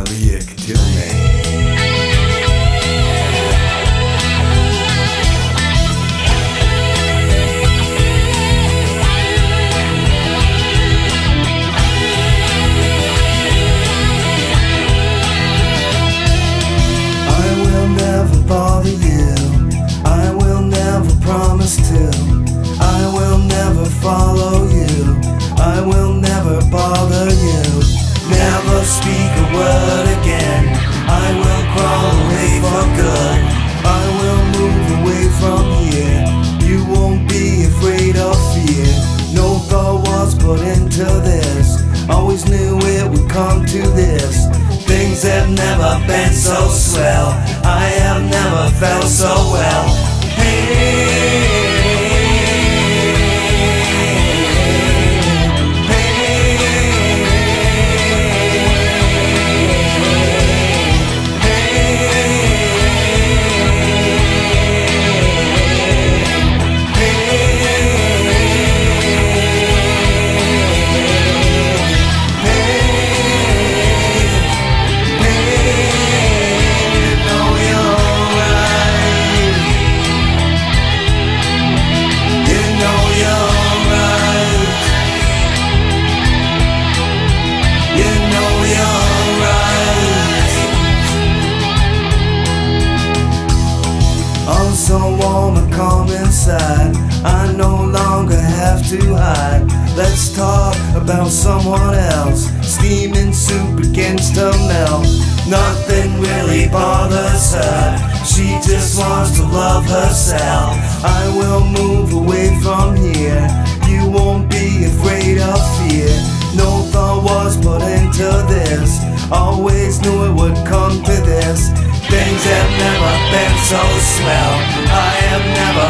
Nobody here can kill me. I will never bother you. I will never promise to. I will never follow you. I will never bother you. Never speak a word again. I will crawl away for good. I will move away from here. You won't be afraid of fear. No thought was put into this. Always knew it would come to this. Things have never been so swell. I have never felt so well. Hey. I'm so warm and calm inside. I no longer have to hide. Let's talk about someone else. Steaming soup begins to melt. Nothing really bothers her. She just wants to love herself. I will move away from here. You won't be afraid of fear. No thought was put into this. Always knew it would come to this. Things have never been so swell. I have never